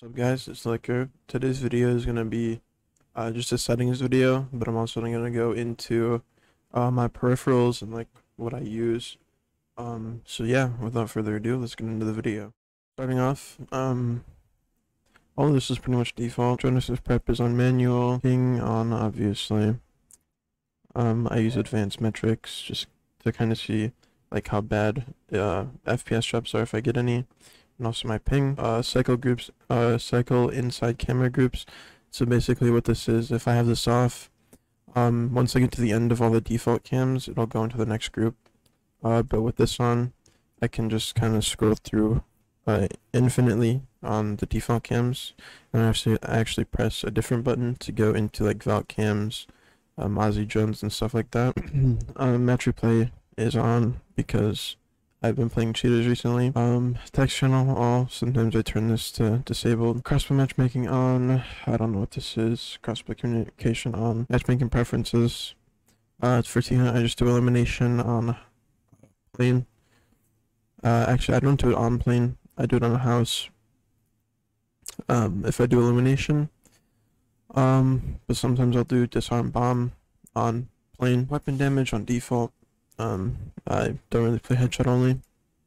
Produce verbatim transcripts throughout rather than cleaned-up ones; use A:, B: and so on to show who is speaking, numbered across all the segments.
A: What's up guys, it's Licker. Today's video is going to be uh, just a settings video, but I'm also going to go into uh, my peripherals and like what I use. Um, so yeah, without further ado, let's get into the video. Starting off, um, all of this is pretty much default. Genesis prep is on manual, ping on obviously. Um, I use advanced metrics just to kind of see like how bad uh, F P S drops are if I get any. And also my ping, uh, cycle groups, uh, cycle inside camera groups. So basically what this is, if I have this off, um, once I get to the end of all the default cams, it'll go into the next group. Uh, but with this on, I can just kind of scroll through, uh, infinitely on the default cams, and I actually, I actually press a different button to go into like Vault cams, um, Ozzy Jones and stuff like that. um, match replay is on because I've been playing cheaters recently. Um, text channel all. Sometimes I turn this to disabled. Crossplay matchmaking on. I don't know what this is. Crossplay communication on. Matchmaking preferences. Uh, for T I just do elimination on plane. Uh, actually I don't do it on plane. I do it on a house. Um, if I do elimination. Um, but sometimes I'll do disarm bomb on plane. Weapon damage on default. Um, I don't really play headshot only.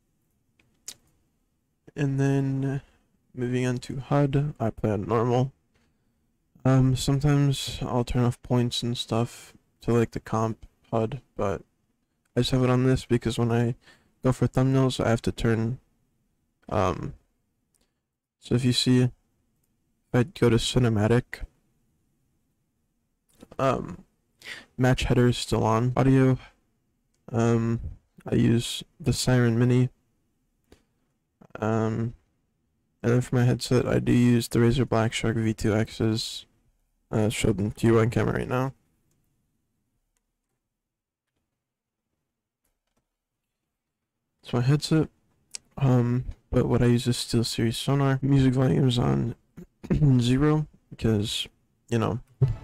A: And then moving on to H U D, I play on normal. Um, sometimes I'll turn off points and stuff to like the comp H U D, but I just have it on this because when I go for thumbnails, I have to turn, um, so if you see, if I go to cinematic, um, match header is still on. Audio, um, I use the Siren Mini, um, and then for my headset, I do use the Razer Black Shark V two X's, uh, showed them to you on camera right now. It's my headset, um, but what I use is SteelSeries Sonar. Music volume is on zero, because, you know,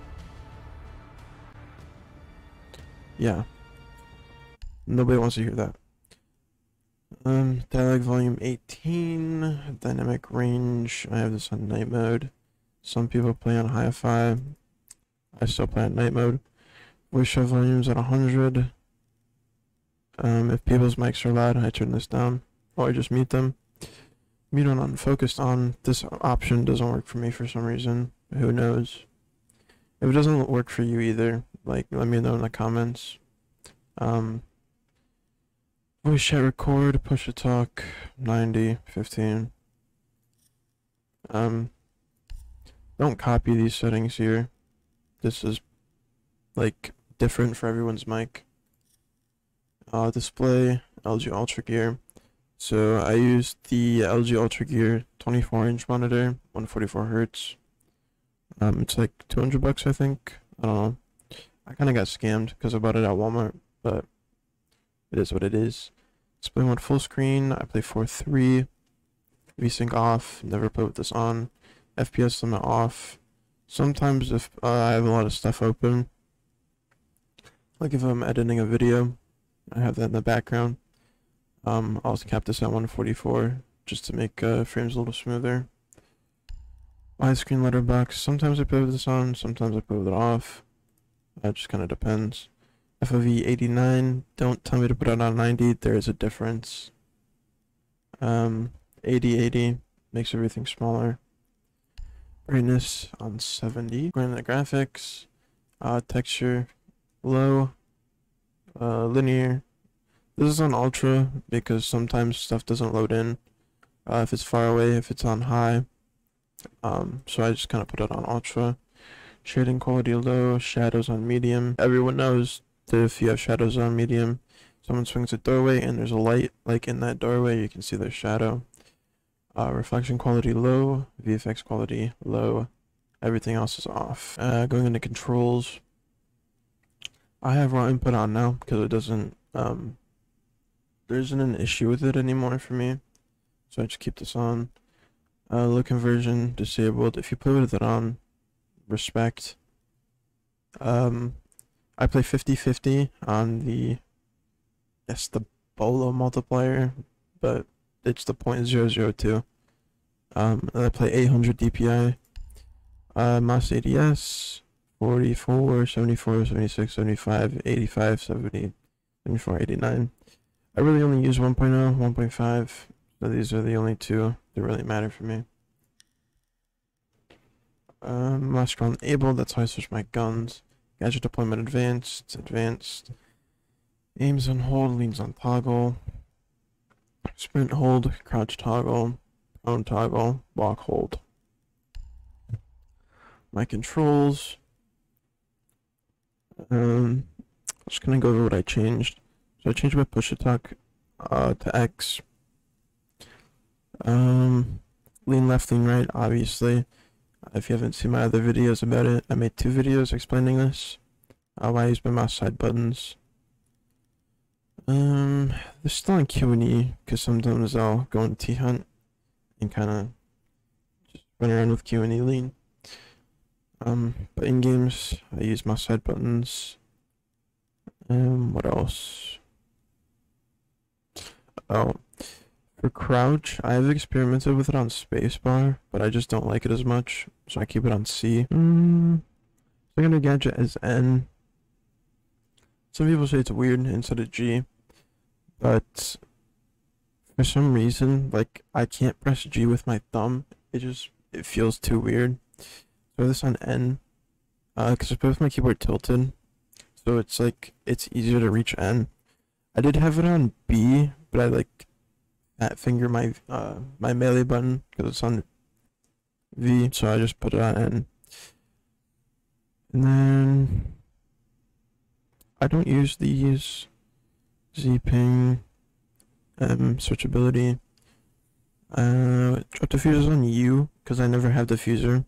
A: yeah. Nobody wants to hear that. Um, dialogue volume eighteen, dynamic range, I have this on night mode. Some people play on hi-fi, I still play on night mode. Voice shell volume's at one hundred. Um, if people's mics are loud, I turn this down, or I just mute them. Mute on unfocused on, this option doesn't work for me for some reason, who knows. If it doesn't work for you either, like, let me know in the comments. Um, Voice chat record, push to talk, ninety, fifteen. Um, don't copy these settings here. This is, like, different for everyone's mic. Uh, display, L G Ultra Gear. So I used the L G Ultra Gear twenty-four inch monitor, one forty-four hertz. Um, it's like two hundred bucks, I think. I don't know. I kind of got scammed because I bought it at Walmart, but it is what it is. Display mode full screen. I play four three. VSync off. Never play with this on. F P S limit off. Sometimes if uh, I have a lot of stuff open, like if I'm editing a video, I have that in the background. Um, I'll cap this at one forty-four just to make uh, frames a little smoother. Widescreen letterbox. Sometimes I play with this on. Sometimes I play with it off. That just kind of depends. F O V eighty-nine, don't tell me to put it on ninety, there is a difference. Um, eighty eighty makes everything smaller. Brightness on seventy. Going to the graphics, uh, texture, low, uh, linear. This is on ultra because sometimes stuff doesn't load in, uh, if it's far away, if it's on high. Um, so I just kind of put it on ultra. Shading quality low, shadows on medium. Everyone knows if you have shadows on medium, someone swings a doorway and there's a light like in that doorway, you can see their shadow. Uh, reflection quality low, V F X quality low, everything else is off. Uh, going into controls, I have raw input on now because it doesn't, um, there isn't an issue with it anymore for me, so I just keep this on. Uh, low conversion disabled. If you play with it on, respect. Um, I play fifty fifty on the, yes, the Bolo multiplier, but it's the point zero zero two. Um, and I play eight hundred D P I. Uh, mouse A D S, forty-four, seventy-four, seventy-six, seventy-five, eighty-five, seventy, seventy-four, eighty-nine. I really only use one point oh, one point five, so these are the only two that really matter for me. Um, master on able, that's how I switch my guns. Gadget deployment advanced, advanced. Aims on hold, leans on toggle. Sprint hold, crouch toggle, prone toggle, walk hold. My controls. Um, I'm just gonna go over what I changed. So I changed my push attack uh, to X. Um, lean left, lean right, obviously. If you haven't seen my other videos about it, I made two videos explaining this. Uh, why I use my mouse side buttons. Um, they're still on Q and E, because sometimes I'll go into T-Hunt and kind of just run around with Q and E lean. Um, but in games, I use mouse side buttons. Um, what else? Oh, for crouch, I have experimented with it on spacebar, but I just don't like it as much, so I keep it on C. Mm, secondary gadget is N. Some people say it's weird instead of G, but for some reason, like, I can't press G with my thumb. It just, it feels too weird. So this on N, uh, because I put my keyboard tilted, so it's like, it's easier to reach N. I did have it on B, but I like fat finger my uh my melee button because it's on V, so I just put it on N. And then I don't use these Z ping, um, switchability. Uh, drop diffuser's on U because I never have diffuser.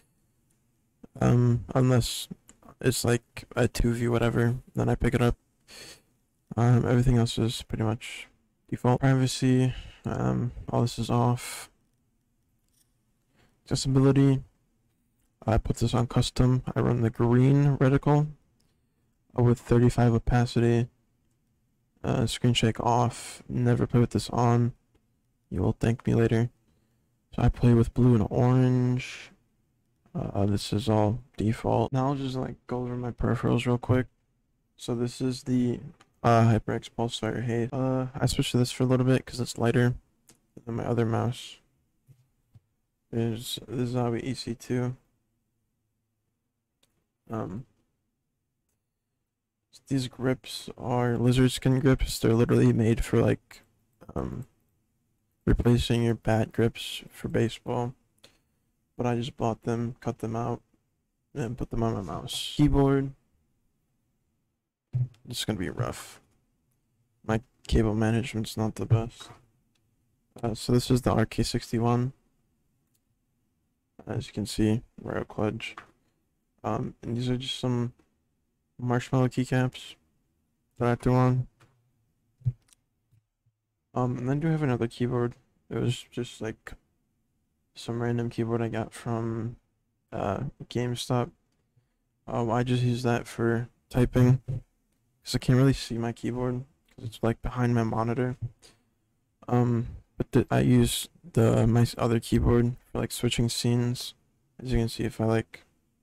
A: Um, unless it's like a two V whatever, then I pick it up. Um, everything else is pretty much default. Privacy, um, all this is off. Accessibility, I put this on custom. I run the green reticle uh, with thirty-five opacity. Uh, screen shake off. Never play with this on. You will thank me later. So I play with blue and orange. Uh, this is all default. Now I'll just like go over my peripherals real quick. So this is the uh, HyperX Pulsefire Haze. Uh, I switched to this for a little bit because it's lighter than my other mouse. There's the Zowie E C two. Um, these grips are lizard skin grips. They're literally made for like um, replacing your bat grips for baseball. But I just bought them, cut them out, and put them on my mouse. Keyboard. It's gonna be rough. My cable management's not the best. Uh, so this is the R K sixty-one. As you can see, Royal Clutch. Um, and these are just some marshmallow keycaps that I threw on. Um, and then I do have another keyboard. It was just like some random keyboard I got from uh, GameStop. Um, I just use that for typing because I can't really see my keyboard because it's like behind my monitor. Um, but the, I use the my other keyboard for like switching scenes. As you can see, if I like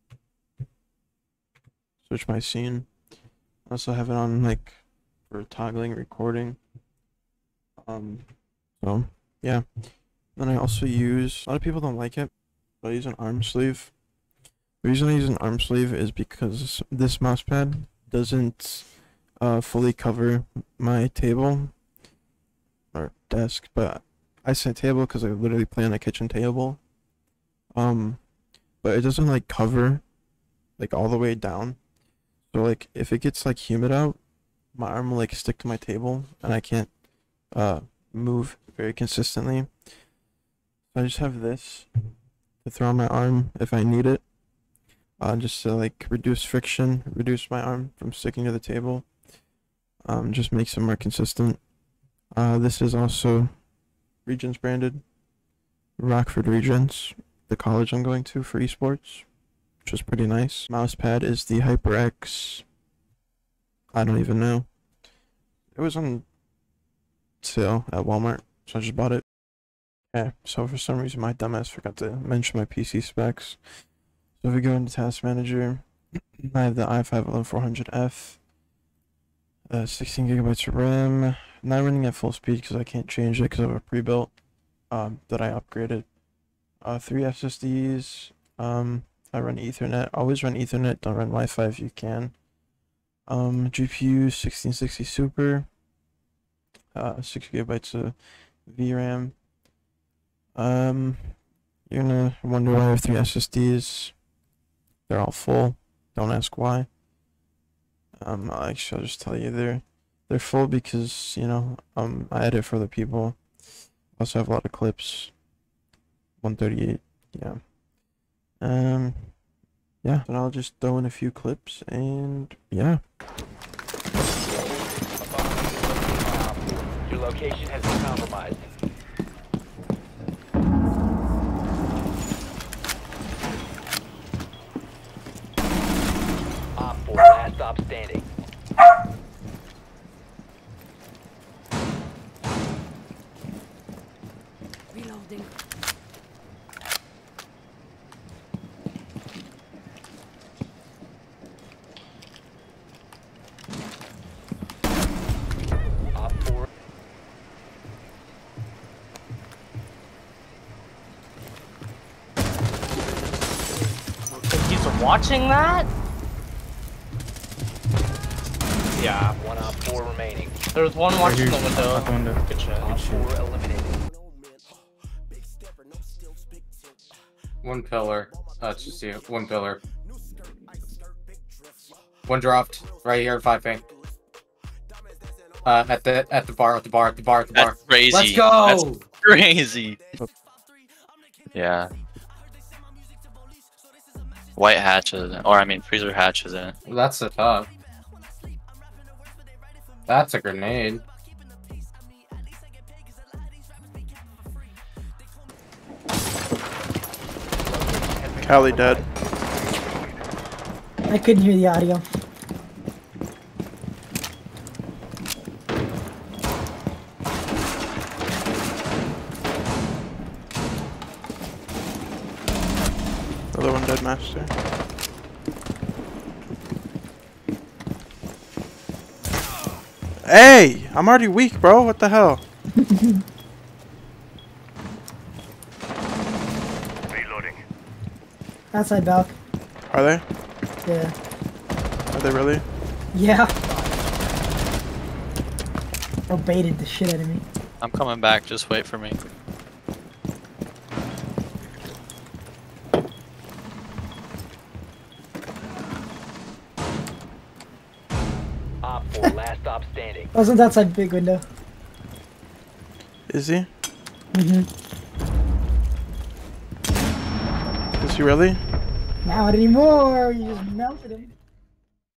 A: switch my scene, I also have it on like for toggling recording. Um, so yeah. Then I also use, a lot of people don't like it, but I use an arm sleeve. The reason I use an arm sleeve is because this mousepad doesn't uh, fully cover my table or desk, but I say table because I literally play on a kitchen table. Um, but it doesn't like cover like all the way down. So like if it gets like humid out, my arm will like stick to my table and I can't uh move very consistently. I just have this to throw on my arm if I need it, uh, just to like reduce friction, reduce my arm from sticking to the table, um, just makes it more consistent. Uh, this is also Regents branded, Rockford Regents, the college I'm going to for esports, which is pretty nice. Mousepad is the HyperX, I don't even know. It was on sale at Walmart, so I just bought it. Okay, so for some reason my dumbass forgot to mention my P C specs. So if we go into Task Manager, I have the i five eleven four hundred F, uh, sixteen gigabytes of RAM, not running at full speed because I can't change it because I have a pre-built um, that I upgraded. Uh, three S S Ds, um, I run Ethernet, always run Ethernet, don't run Wi-Fi if you can. Um, G P U sixteen sixty Super, uh, six gigabytes of V RAM. Um, you're gonna wonder why I have three S S Ds. They're all full. Don't ask why. Um, actually, I'll just tell you they're they're full because you know um I edit for other people. Also have a lot of clips. one thirty-eight, yeah. Um, yeah. And I'll just throw in a few clips and yeah.
B: Your location has been compromised. Op four, last stop standing.
C: Reloading.
B: Op four.
D: He's watching that? Yeah.
B: One op four remaining.
D: There's one watching the
E: Out
D: window.
E: the window.
D: Good shit.
B: Op four eliminated.
E: One pillar. Uh, it's just you. One pillar. One dropped right here. Five ping. Uh, at the at the bar, at the bar, at the bar, at the bar.
F: That's crazy.
E: Let's go.
F: That's crazy. Yeah. White hatches, or I mean freezer hatches in.
E: That's the top. That's a grenade.
A: Cali dead.
G: I couldn't hear the audio.
A: Another one dead, master. Hey! I'm already weak, bro. What the hell?
G: Outside Valk.
A: Are they?
G: Yeah.
A: Are they really?
G: Yeah. Oh, baited the shit out of me.
F: I'm coming back, just wait for me.
B: Op four, last stop standing.
G: I was outside big window.
A: Is he?
G: Mm-hmm.
A: Is he really?
G: Not anymore. You just melted him.